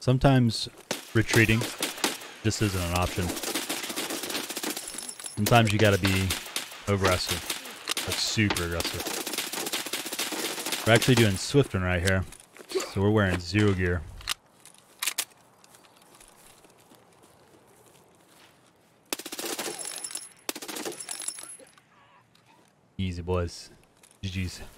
Sometimes retreating just isn't an option. Sometimes you gotta be aggressive, like super aggressive. We're actually doing Swifting right here, so we're wearing 0 gear. Easy boys, GG's.